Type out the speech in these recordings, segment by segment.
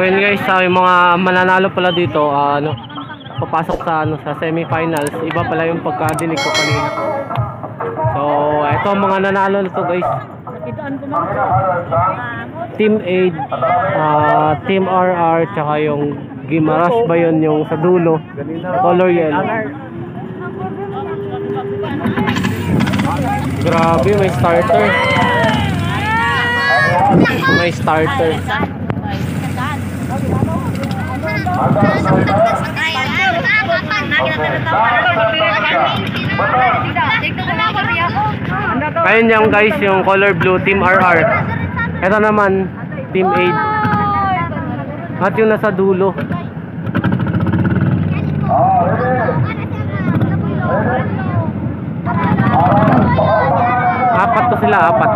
yun guys, yung mga mananalo pala dito, papasok sa semifinals. Iba pala yung pagkadinig ko kanina. So, ito ang mga nanalo nito guys. Team Aid, Team RR, tsaka yung Gimaras ba yun, yung sa dulo, color yellow. Grabe, may starter. May starter. Ayun yung guys, yung color blue, Team RR. Ito naman, Team Aid. At yung nasa dulo. Apat to sila, apat.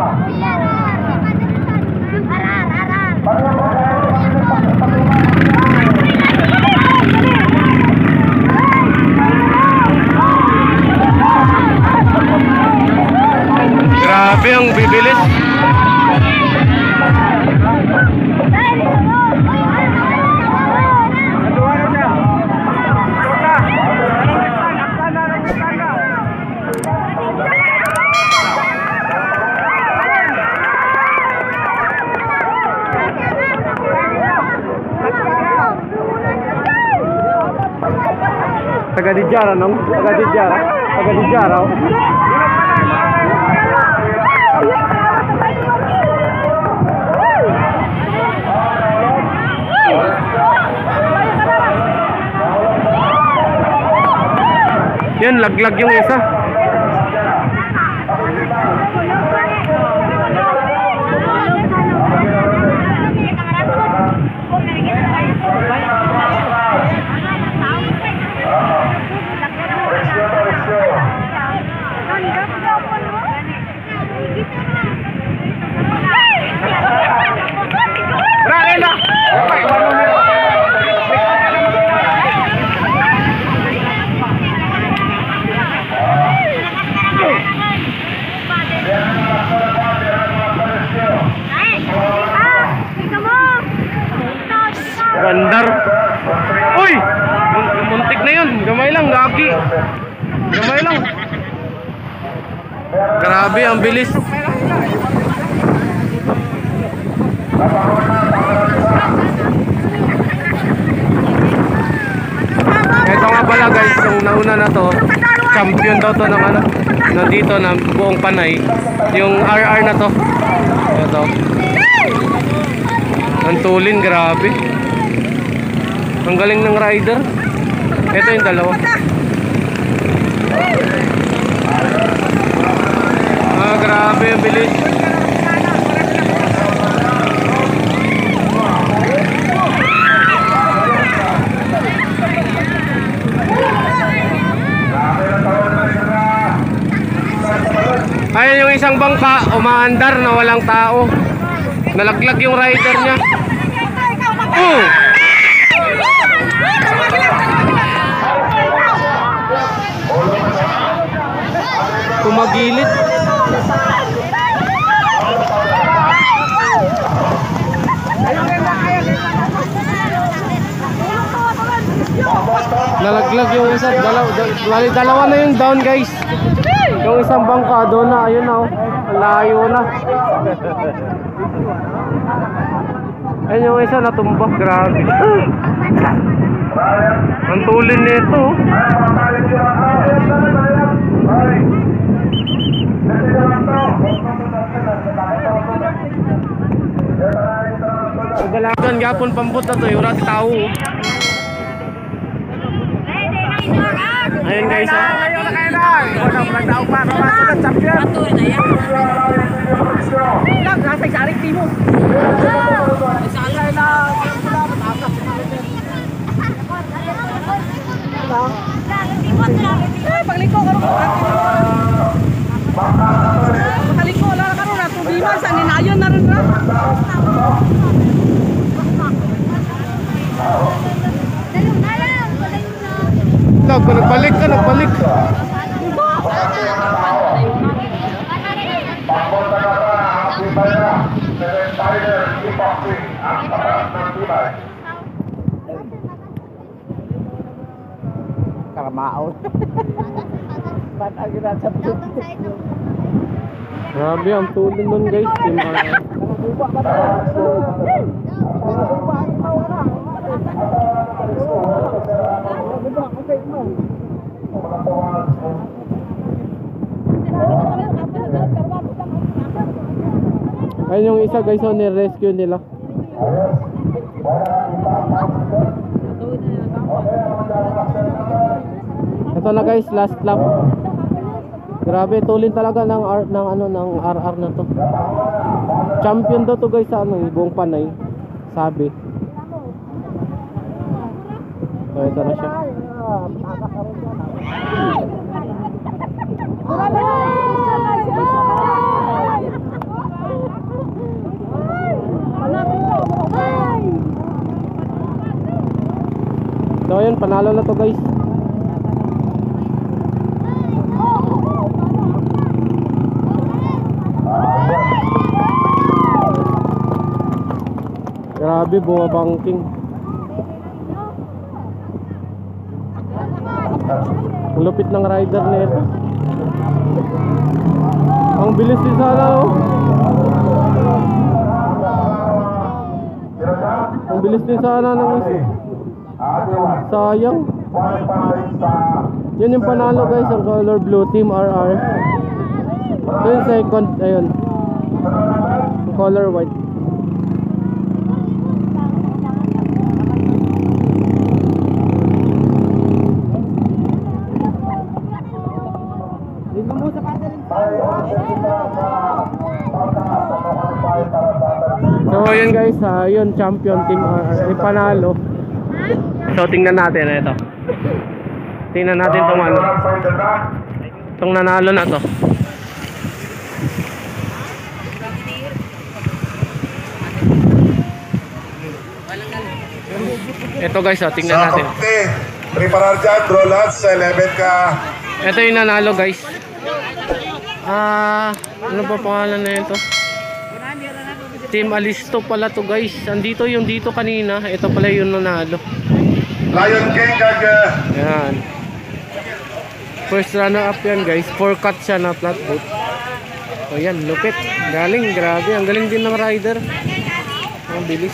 Grabe ang bibilis. Taga-Dijara, no? Taga-Dijara. Taga-Dijara. Yan, laglag yung isa. Gandar. Uy! Muntik na yun. Gamay lang, gagi. Gamay lang. Grabe, ang bilis. Ito nga pala guys, yung nauna na to, champion daw to ng nandito na buong Panay. Yung RR na to. Ito. Ang tulin, grabe. Ang galing ng rider. Ito yung dalawa. Grabe, ang bilis. Ayun yung isang bangka, umaandar na walang tao. Nalaglag yung rider niya. Kumagilid. Nalaglag yung isa. Dalawa na yung down guys. Yung isang bangka doon na. Ayun na oh. Layo na. Ayun yung isa natumba. Grabe. Ang tulin nito. Dalagan gapon pambot na to. Yung rati tao. Ayun guys ha. Pagliko ka rin. Pagliko ka rin. Natubiman sa ninayon na rin. Nagbalik ka, nagbalik. Grabe ang tulong nun guys, Team RR. Ayun yung isa guys, oh, ni-rescue nila. Ito na guys, last lap. Grabe, tulin talaga ng RR na to. Champion daw to guys sa buong Panay. Sabi. So ito na siya. So yun, panalo na to guys. Grabe, bumabangking. Ang lupit ng rider na ito. Ang bilis din sana, oh. Ang bilis din sana ng isa. Sayang. Yun yung panalo guys, ang color blue, Team RR. Ito yung second, ayun. Ang color white. So yun guys, yun champion Team RR, panalo. So tingnan natin ito. Tingnan natin itong ano. Itong nanalo na to. Ito guys, tingnan natin. Preparar dyan, Roland, sa 11 ka. Ito yung nanalo guys. Ano pa pangalan na ito? Team Alisto pala to guys. Andito yung dito kanina. Ito pala yung nanalo. Lion King kag Yan. First runner up yan guys. 4 cut siya na flatboot. So yan, lupit. Galing, grabe. Ang galing din ng rider. Ang bilis.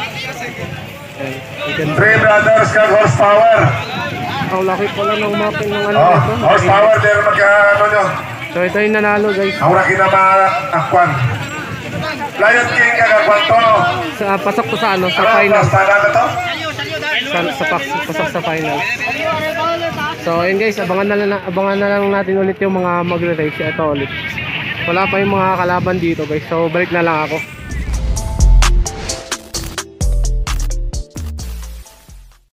Yan. 3 brothers kag horsepower. Ang laki pala ng mapping ng ano Oh, ito. horsepower din magka ano nyo. So ito yung nanalo guys. Ang raki na maakwan. Lion King kag kwanto. Pasok to sa ano, sa Ano, final. sana na to? Pasok sa final. So ayun guys, abangan na lang natin ulit yung mga magre-race. Ito ulit. Wala pa yung mga kalaban dito guys. So balik na lang ako.